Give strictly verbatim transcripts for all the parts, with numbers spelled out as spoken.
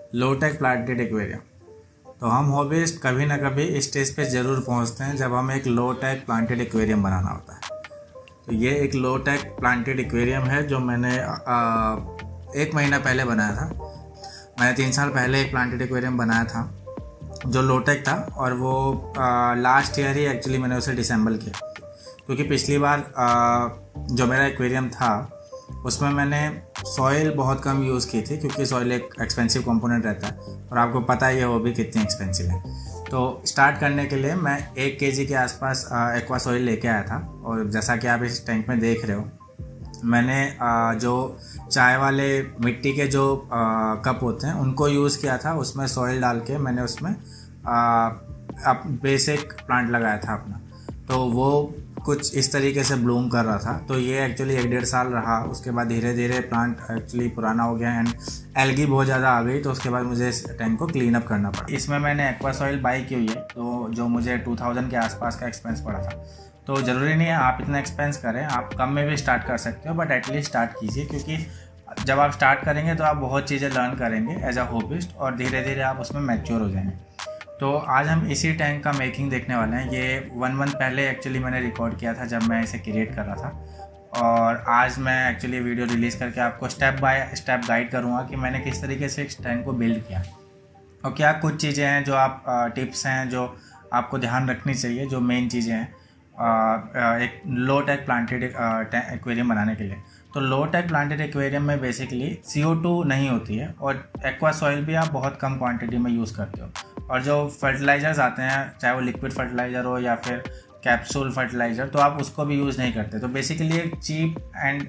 लो tech planted aquarium. तो हम hobbyist कभी ना कभी इस स्टेज पे ज़रूर पहुंचते हैं जब हमें एक लो टेक प्लांटेड एक्वेरियम बनाना होता है। तो ये एक लो टेक प्लांटेड एक्वेरियम है जो मैंने आ, एक महीना पहले बनाया था। मैंने तीन साल पहले एक प्लांटेड एक्वेरियम बनाया था जो लो टेक था, और वो आ, लास्ट ईयर ही एक्चुअली मैंने उसे डिसेंबल किया, क्योंकि पिछली बार आ, जो मेरा एक्वेरियम था उसमें मैंने सॉइल बहुत कम यूज़ की थी, क्योंकि सॉइल एक एक्सपेंसिव कंपोनेंट रहता है और आपको पता ही है वो भी कितनी एक्सपेंसिव है। तो स्टार्ट करने के लिए मैं एक केजी के आसपास एक्वा सॉइल लेके आया था, और जैसा कि आप इस टैंक में देख रहे हो, मैंने आ, जो चाय वाले मिट्टी के जो आ, कप होते हैं उनको यूज़ किया था। उसमें सॉइल डाल के मैंने उसमें अब बेसिक प्लांट लगाया था अपना। तो वो कुछ इस तरीके से ब्लूम कर रहा था। तो ये एक्चुअली एक डेढ़ साल रहा। उसके बाद धीरे धीरे प्लांट एक्चुअली पुराना हो गया एंड एल्गी बहुत ज़्यादा आ गई, तो उसके बाद मुझे इस टैंक को क्लीन अप करना पड़ा। इसमें मैंने एक्वा सॉइल बाई की हुई है, तो जो मुझे टू थाउजेंड के आसपास का एक्सपेंस पड़ा था। तो ज़रूरी नहीं है आप इतना एक्सपेंस करें, आप कम में भी स्टार्ट कर सकते हो, बट एटलीस्ट स्टार्ट कीजिए, क्योंकि जब आप स्टार्ट करेंगे तो आप बहुत चीज़ें लर्न करेंगे एज अ हॉबिस्ट, और धीरे धीरे आप उसमें मैच्योर हो जाएंगे। तो आज हम इसी टैंक का मेकिंग देखने वाले हैं। ये वन मंथ पहले एक्चुअली मैंने रिकॉर्ड किया था जब मैं इसे क्रिएट कर रहा था, और आज मैं एक्चुअली वीडियो रिलीज़ करके आपको स्टेप बाय स्टेप गाइड करूँगा कि मैंने किस तरीके से इस टैंक को बिल्ड किया, और क्या कुछ चीज़ें हैं जो आप टिप्स हैं जो आपको ध्यान रखनी चाहिए, जो मेन चीज़ें हैं एक लो टेक प्लांटेड एक्वेरियम बनाने के लिए। तो लो टेक प्लांटेड एक्वेरियम में बेसिकली सी ओ टू नहीं होती है, और एक्वा सॉइल भी आप बहुत कम क्वांटिटी में यूज़ करते हो, और जो फर्टिलाइज़र्स आते हैं, चाहे वो लिक्विड फर्टिलाइज़र हो या फिर कैप्सूल फर्टिलाइज़र, तो आप उसको भी यूज़ नहीं करते। तो बेसिकली एक चीप एंड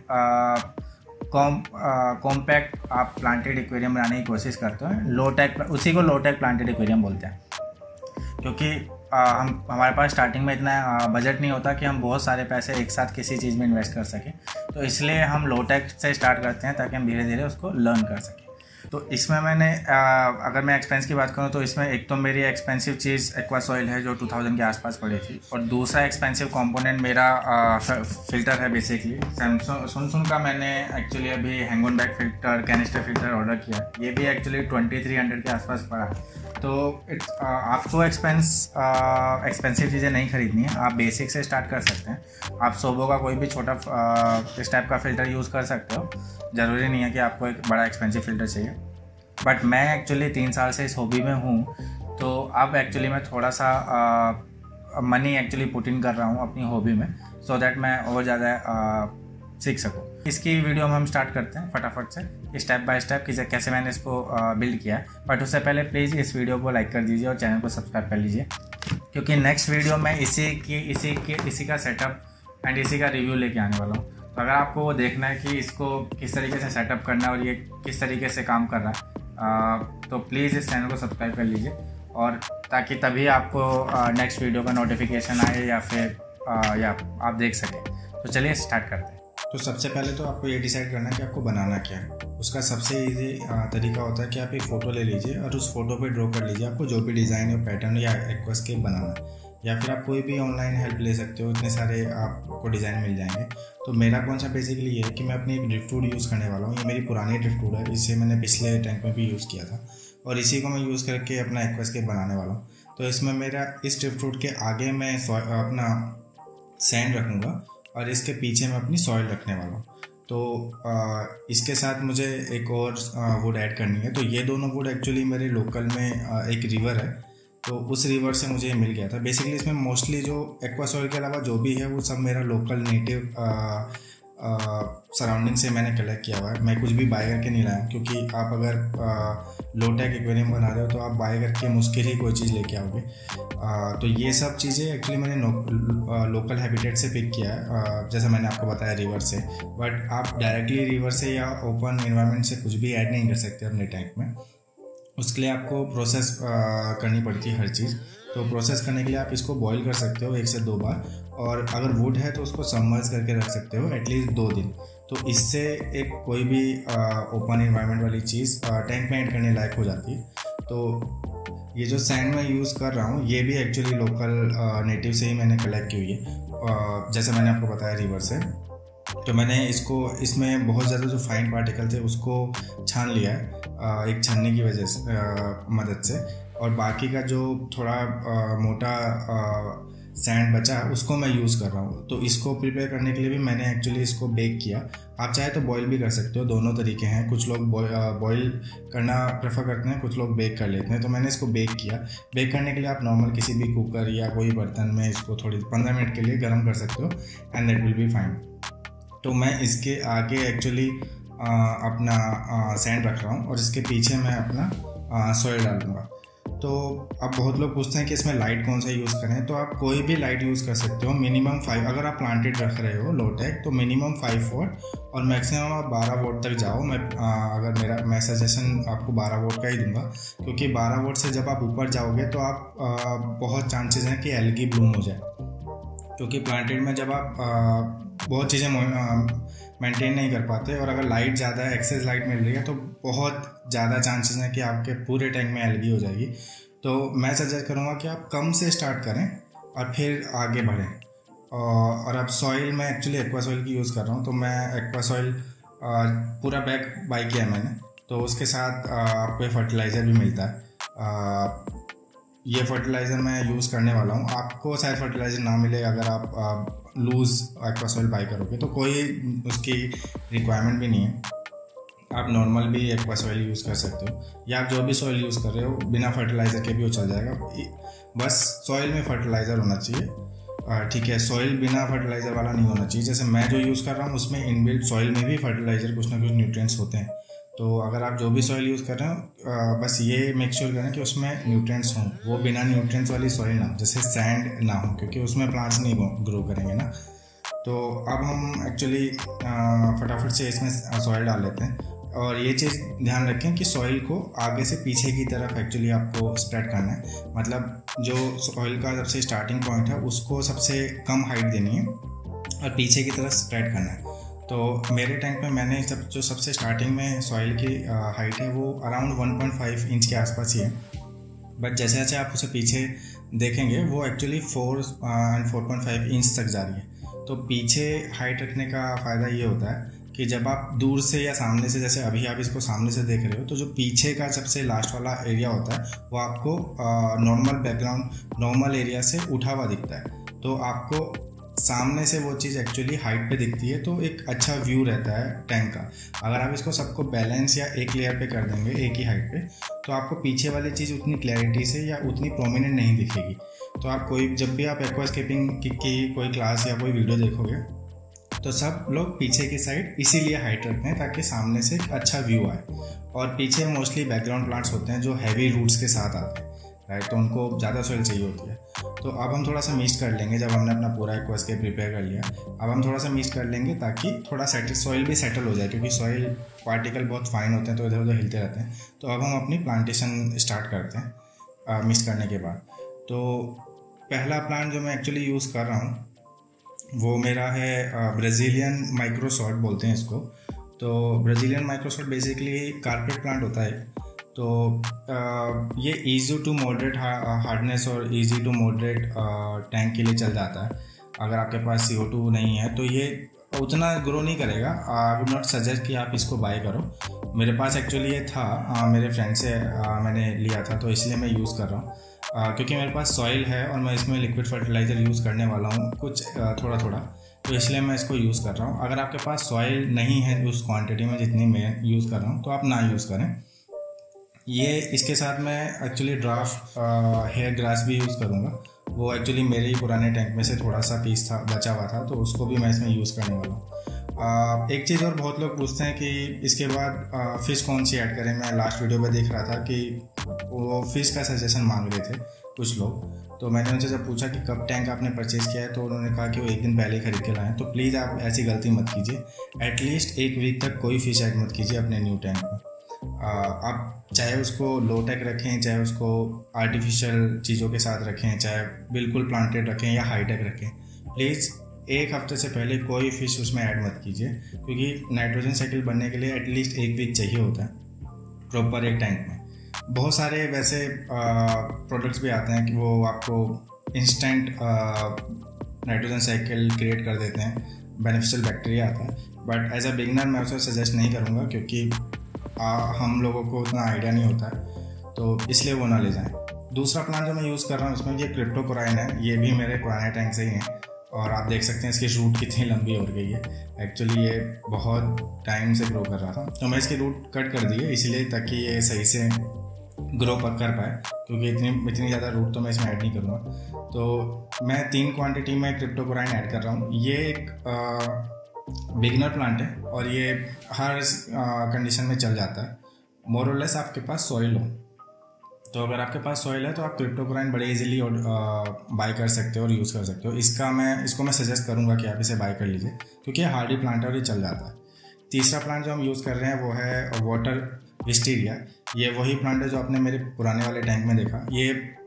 कॉम कॉम्पैक्ट आप प्लांटेड एक्वेरियम बनाने की कोशिश करते हो। लो टेक, उसी को लो टेक प्लांटेड एक्वेरियम बोलते हैं, क्योंकि आ, हम हमारे पास स्टार्टिंग में इतना बजट नहीं होता कि हम बहुत सारे पैसे एक साथ किसी चीज़ में इन्वेस्ट कर सकें। तो इसलिए हम लो टेक से स्टार्ट करते हैं ताकि हम धीरे धीरे उसको लर्न कर सकें। तो इसमें मैंने आ, अगर मैं एक्सपेंस की बात करूँ तो इसमें एक तो मेरी एक्सपेंसिव चीज़ एक्वा सॉइल है जो टू थाउजेंड के आसपास पड़ी थी, और दूसरा एक्सपेंसिव कंपोनेंट मेरा आ, फ़िल्टर है बेसिकली सैमसंग सुनसुन का। मैंने एक्चुअली अभी hang on back filter, canister filter order किया, ये भी एक्चुअली ट्वेंटी थ्री हंड्रेड के आसपास पड़ा। तो इट्स आपको एक्सपेंस एक्सपेंसिव चीज़ें नहीं खरीदनी है, आप बेसिक से स्टार्ट कर सकते हैं। आप सोबो का कोई भी छोटा इस टाइप का फ़िल्टर यूज़ कर सकते हो, ज़रूरी नहीं है कि आपको एक बड़ा एक्सपेंसिव फ़िल्टर चाहिए। बट मैं एक्चुअली तीन साल से इस हॉबी में हूँ, तो अब एक्चुअली मैं थोड़ा सा मनी एक्चुअली पुट इन कर रहा हूँ अपनी हॉबी में, सो दैट मैं और ज़्यादा सीख सकूँ। इसकी वीडियो में हम स्टार्ट करते हैं फटाफट से, स्टेप बाय स्टेप कि कैसे मैंने इसको बिल्ड किया है। बट उससे पहले प्लीज़ इस वीडियो को लाइक कर दीजिए और चैनल को सब्सक्राइब कर लीजिए, क्योंकि नेक्स्ट वीडियो में इसी की इसी के इसी का सेटअप एंड इसी का रिव्यू लेके आने वाला हूँ। तो अगर आपको वो देखना है कि इसको किस तरीके से सेटअप करना है और ये किस तरीके से काम कर रहा है, आ, तो प्लीज़ इस चैनल को सब्सक्राइब कर लीजिए, और ताकि तभी आपको नेक्स्ट वीडियो का नोटिफिकेशन आए या फिर आ, या आप देख सकें। तो चलिए स्टार्ट करते हैं। तो सबसे पहले तो आपको ये डिसाइड करना है कि आपको बनाना क्या है। उसका सबसे इजी तरीका होता है कि आप एक फ़ोटो ले लीजिए और उस फोटो पे ड्रॉ कर लीजिए आपको जो भी डिज़ाइन या पैटर्न या एक्वास्केप बनाना, या फिर आप कोई भी ऑनलाइन हेल्प ले सकते हो, इतने सारे आपको डिज़ाइन मिल जाएंगे। तो मेरा कौन सा बेसिकली ये है कि मैं अपनी एक ड्रिफ्टवुड यूज़ करने वाला हूँ। ये मेरी पुरानी ड्रिफ्टवुड है, इसे मैंने पिछले टैंक में भी यूज़ किया था, और इसी को मैं यूज़ करके अपना एक्वास्केप बनाने वाला हूँ। तो इसमें मेरा इस ड्रिफ्टवुड के आगे मैं अपना सैंड रखूँगा और इसके पीछे मैं अपनी सॉइल रखने वाला हूँ। तो आ, इसके साथ मुझे एक और वुड ऐड करनी है। तो ये दोनों वुड एक्चुअली मेरे लोकल में आ, एक रिवर है, तो उस रिवर से मुझे मिल गया था। बेसिकली इसमें मोस्टली जो एक्वा सॉइल के अलावा जो भी है वो सब मेरा लोकल नेटिव सराउंडिंग से मैंने कलेक्ट किया हुआ है। मैं कुछ भी बाय करके नहीं लाया, क्योंकि आप अगर लो टेक एक्वेरियम बना रहे हो तो आप बाय करके मुश्किल ही कोई चीज़ लेके आओगे। आ, तो ये सब चीज़ें एक्चुअली मैंने लोकल हैबिटेट से पिक किया है, जैसा मैंने आपको बताया रिवर से। बट आप डायरेक्टली रिवर से या ओपन इन्वायरमेंट से कुछ भी ऐड नहीं कर सकते अपने टैंक में। उसके लिए आपको प्रोसेस करनी पड़ती है हर चीज़। तो प्रोसेस करने के लिए आप इसको बॉईल कर सकते हो एक से दो बार, और अगर वुड है तो उसको सबमर्ज करके रख सकते हो एटलीस्ट दो दिन। तो इससे एक कोई भी ओपन इन्वायरमेंट वाली चीज़ टैंक में ऐड करने लायक हो जाती है। तो ये जो सैंड मैं यूज़ कर रहा हूँ ये भी एक्चुअली लोकल नेटिव से ही मैंने कलेक्ट की हुई है, जैसे मैंने आपको बताया रिवर से। तो मैंने इसको इसमें बहुत ज़्यादा जो फाइन पार्टिकल थे उसको छान लिया है एक छन्नी की वजह से मदद से, और बाकी का जो थोड़ा आ, मोटा सैंड बचा उसको मैं यूज़ कर रहा हूँ। तो इसको प्रिपेयर करने के लिए भी मैंने एक्चुअली इसको बेक किया। आप चाहे तो बॉईल भी कर सकते हो, दोनों तरीके हैं। कुछ लोग बॉईल करना प्रेफर करते हैं, कुछ लोग बेक कर लेते हैं। तो मैंने इसको बेक किया। बेक करने के लिए आप नॉर्मल किसी भी कुकर या कोई बर्तन में इसको थोड़ी पंद्रह मिनट के लिए गर्म कर सकते हो and that will be fine. तो मैं इसके आगे एक्चुअली अपना सैंड रख रहा हूँ और इसके पीछे मैं अपना सॉइल डालूँगा। तो अब बहुत लोग पूछते हैं कि इसमें लाइट कौन सा यूज़ करें। तो आप कोई भी लाइट यूज़ कर सकते हो। मिनिमम फाइव, अगर आप प्लांटेड रख रहे हो लो टेक, तो मिनिमम फाइव वोट और मैक्सिमम आप बारह वोट तक जाओ। मैं आ, अगर मेरा मैं सजेशन आपको बारह वोट का ही दूंगा, क्योंकि बारह वोट से जब आप ऊपर जाओगे तो आप आ, बहुत चांसेस हैं कि एल्गी ब्लूम हो जाए। क्योंकि प्लांटेड में जब आप आ, बहुत चीज़ें मेंटेन नहीं कर पाते और अगर लाइट ज़्यादा है, एक्सेस लाइट मिल रही है, तो बहुत ज़्यादा चांसेस हैं कि आपके पूरे टैंक में एल्गी हो जाएगी। तो मैं सजेस्ट करूँगा कि आप कम से स्टार्ट करें और फिर आगे बढ़ें। और अब सॉइल मैं एक्चुअली एक्वा सॉइल की यूज़ कर रहा हूँ। तो मैं एक्वा सॉइल पूरा बैग बाई किया मैंने। तो उसके साथ आपको फर्टिलाइज़र भी मिलता है। ये फर्टिलाइज़र मैं यूज़ करने वाला हूँ। आपको शायद फर्टिलाइज़र ना मिले अगर आप लूज़ एक्वा सॉइल बाई करोगे, तो कोई उसकी रिक्वायरमेंट भी नहीं है। आप नॉर्मल भी एक्वा सॉइल यूज़ कर सकते हो, या आप जो भी सॉइल यूज़ कर रहे हो बिना फर्टिलाइज़र के भी वो चल जाएगा। बस सॉइल में फर्टिलाइज़र होना चाहिए, ठीक है। सॉइल बिना फर्टिलाइज़र वाला नहीं होना चाहिए। जैसे मैं जो यूज़ कर रहा हूँ उसमें इनबिल्ट सॉइल में भी फर्टिलाइज़र कुछ ना कुछ न्यूट्रिएंट्स होते हैं। तो अगर आप जो भी सॉइल यूज़ कर रहे हो, बस ये मेक श्योर करें कि उसमें न्यूट्रिएंट्स हों, वो बिना न्यूट्रिएंट्स वाली सॉइल ना हो, जैसे सैंड ना हो, क्योंकि उसमें प्लांट्स नहीं ग्रो करेंगे ना। तो अब हम एक्चुअली फटाफट से इसमें सॉइल डाल लेते हैं। और ये चीज़ ध्यान रखें कि सॉइल को आगे से पीछे की तरफ एक्चुअली आपको स्प्रेड करना है। मतलब जो सॉइल का सबसे स्टार्टिंग पॉइंट है उसको सबसे कम हाइट देनी है और पीछे की तरफ स्प्रेड करना है। तो मेरे टैंक में मैंने सब जो सबसे स्टार्टिंग में सॉइल की हाइट है वो around one point five inch के आसपास ही है। बट जैसे जैसे आप उसे पीछे देखेंगे वो actually four and four point five inch तक जा रही है। तो पीछे हाइट रखने का फ़ायदा ये होता है कि जब आप दूर से या सामने से, जैसे अभी आप इसको सामने से देख रहे हो, तो जो पीछे का सबसे लास्ट वाला एरिया होता है वो आपको नॉर्मल बैकग्राउंड नॉर्मल एरिया से उठा हुआ दिखता है। तो आपको सामने से वो चीज़ एक्चुअली हाइट पे दिखती है, तो एक अच्छा व्यू रहता है टैंक का। अगर आप इसको सबको बैलेंस या एक लेयर पे कर देंगे एक ही हाइट पे, तो आपको पीछे वाली चीज़ उतनी क्लैरिटी से या उतनी प्रोमिनेंट नहीं दिखेगी। तो आप कोई जब भी आप एक्वास्केपिंग की, की कोई क्लास या कोई वीडियो देखोगे तो सब लोग पीछे की साइड इसीलिए हाइट रखते हैं ताकि सामने से एक अच्छा व्यू आए। और पीछे मोस्टली बैकग्राउंड प्लांट्स होते हैं जो हैवी रूट्स के साथ आते हैं, राइट। तो उनको ज़्यादा सॉइल चाहिए होती है। तो अब हम थोड़ा सा मिक्स कर लेंगे। जब हमने अपना पूरा एक्वास्केप प्रिपेयर कर लिया, अब हम थोड़ा सा मिक्स कर लेंगे ताकि थोड़ा सेटल सॉइल भी सेटल हो जाए, क्योंकि सॉइल पार्टिकल बहुत फाइन होते हैं तो इधर उधर हिलते रहते हैं। तो अब हम अपनी प्लांटेशन स्टार्ट करते हैं मिक्स करने के बाद। तो पहला प्लांट जो मैं एक्चुअली यूज़ कर रहा हूँ वो मेरा है ब्राज़ीलियन माइक्रोसॉट बोलते हैं इसको। तो Brazilian microsword basically carpet plant होता है। तो आ, ये इजी टू मॉडरेट हार्डनेस और इजी टू मॉडरेट टैंक के लिए चल जाता है। अगर आपके पास सी ओ टू नहीं है तो ये उतना ग्रो नहीं करेगा। आई वुड नॉट सजेस्ट कि आप इसको बाय करो। मेरे पास एक्चुअली ये था, आ, मेरे फ्रेंड से आ, मैंने लिया था, तो इसलिए मैं यूज़ कर रहा हूँ। क्योंकि मेरे पास सॉइल है और मैं इसमें लिक्विड फर्टिलाइज़र यूज़ करने वाला हूँ कुछ आ, थोड़ा थोड़ा, तो इसलिए मैं इसको यूज़ कर रहा हूँ। अगर आपके पास सॉइल नहीं है उस क्वांटिटी में जितनी मैं यूज़ कर रहा हूँ तो आप ना यूज़ करें। ये इसके साथ मैं एक्चुअली ड्राफ्ट हेयर ग्रास भी यूज़ करूँगा। वो एक्चुअली मेरे ही पुराने टैंक में से थोड़ा सा पीस था बचा हुआ था, तो उसको भी मैं इसमें यूज़ करने वाला हूँ। एक चीज़ और बहुत लोग पूछते हैं कि इसके बाद फ़िश कौन सी ऐड करें। मैं लास्ट वीडियो में देख रहा था कि वो फ़िश का सजेशन मांग रहे थे कुछ लोग। तो मैंने उनसे जब पूछा कि कब टैंक आपने परचेज़ किया है, तो उन्होंने कहा कि वो एक दिन पहले खरीद के लाएँ। तो प्लीज़ आप ऐसी गलती मत कीजिए। एटलीस्ट एक वीक तक कोई फ़िश ऐड मत कीजिए अपने न्यू टैंक में। आप चाहे उसको लो टेक रखें, चाहे उसको आर्टिफिशियल चीज़ों के साथ रखें, चाहे बिल्कुल प्लांटेड रखें या हाई टेक रखें, प्लीज़ एक हफ्ते से पहले कोई फ़िश उसमें ऐड मत कीजिए, क्योंकि नाइट्रोजन साइकिल बनने के लिए एटलीस्ट एक वीक चाहिए होता है प्रॉपर एक टैंक में। बहुत सारे वैसे प्रोडक्ट्स भी आते हैं कि वो आपको इंस्टेंट नाइट्रोजन साइकिल क्रिएट कर देते हैं, बेनिफिशियल बैक्टीरिया आता है। बट एज अ बिगनर मैं उसे सजेस्ट नहीं करूँगा, क्योंकि आ, हम लोगों को उतना आइडिया नहीं होता है, तो इसलिए वो ना ले जाएं। दूसरा प्लांट जो मैं यूज़ कर रहा हूँ इसमें ये क्रिप्टोकोराइन है। ये भी मेरे पुराने टैंक से ही है और आप देख सकते हैं इसकी रूट कितनी लंबी हो गई है। एक्चुअली ये बहुत टाइम से ग्रो कर रहा था, तो मैं इसकी रूट कट कर दी है इसलिए ताकि ये सही से ग्रो कर पाए, क्योंकि इतनी इतनी ज़्यादा रूट तो मैं इसमें ऐड नहीं करूँगा। तो मैं तीन क्वांटिटी में क्रिप्टोकोराइन ऐड कर रहा हूँ। ये एक बिगिनर प्लांट है और ये हर कंडीशन में चल जाता है। मोर और लेस आपके पास सॉइल हो, तो अगर आपके पास सॉइल है तो आप क्रिप्टोकोराइन बड़े इजीली और बाय कर सकते हो और यूज़ कर सकते हो। इसका मैं इसको मैं सजेस्ट करूँगा कि आप इसे बाय कर लीजिए, क्योंकि ये हार्डी प्लांट है और ये चल जाता है। तीसरा प्लांट जो हम यूज़ कर रहे हैं वो है वाटर विस्टीरिया। ये वही प्लांट है जो आपने मेरे पुराने वाले टैंक में देखा। ये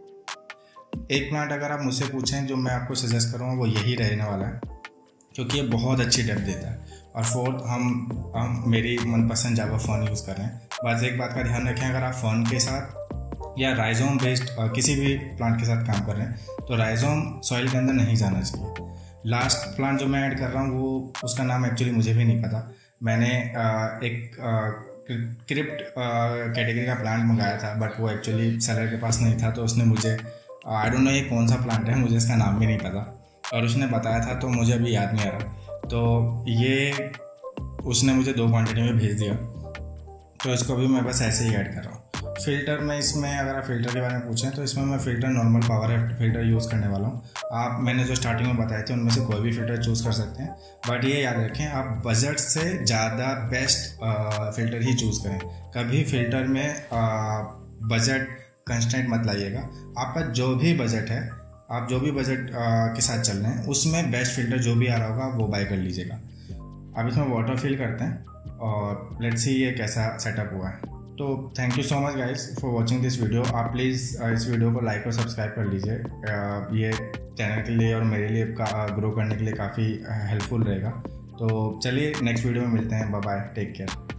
एक प्लांट अगर आप मुझसे पूछें जो मैं आपको सजेस्ट करूँगा वो यही रहने वाला है, क्योंकि ये बहुत अच्छी डेप्थ देता है। और फोर्थ हम हम मेरी मनपसंद जावा फर्न यूज़ कर रहे हैं। बस एक बात का ध्यान रखें, अगर आप फर्न के साथ या राइजोम बेस्ड किसी भी प्लांट के साथ काम कर रहे हैं तो राइजोम सॉइल के अंदर नहीं जाना चाहिए। लास्ट प्लांट जो मैं ऐड कर रहा हूँ वो उसका नाम एक्चुअली मुझे भी नहीं पता। मैंने एक क्रिप्ट कैटेगरी का प्लांट मंगाया था, बट वो एक्चुअली सेलर के पास नहीं था, तो उसने मुझे आई डोंट नो ये कौन सा प्लांट है, मुझे इसका नाम भी नहीं पता और उसने बताया था तो मुझे अभी याद नहीं आ रहा। तो ये उसने मुझे दो क्वांटिटी में भेज दिया, तो इसको भी मैं बस ऐसे ही ऐड कर रहा हूँ। फ़िल्टर में इसमें अगर आप फ़िल्टर के बारे में पूछें तो इसमें मैं फ़िल्टर नॉर्मल पावर है फ़िल्टर यूज़ करने वाला हूँ। आप मैंने जो स्टार्टिंग में बताए थे उनमें से कोई भी फ़िल्टर चूज़ कर सकते हैं, बट ये याद रखें आप बजट से ज़्यादा बेस्ट फ़िल्टर ही चूज़ करें। कभी फ़िल्टर में बजट कंस्ट्रेंट मत लाइएगा। आपका जो भी बजट है, आप जो भी बजट के साथ चल रहे हैं उसमें बेस्ट फ़िल्टर जो भी आ रहा होगा वो बाय कर लीजिएगा। अब इसमें वाटर फिल करते हैं और लेट्स सी ये कैसा सेटअप हुआ है। तो thank you so much guys for watching this video. आप प्लीज़ इस वीडियो को लाइक और सब्सक्राइब कर लीजिए। ये चैनल के लिए और मेरे लिए का ग्रो करने के लिए काफ़ी हेल्पफुल रहेगा। तो चलिए नेक्स्ट वीडियो में मिलते हैं। Bye bye, take care.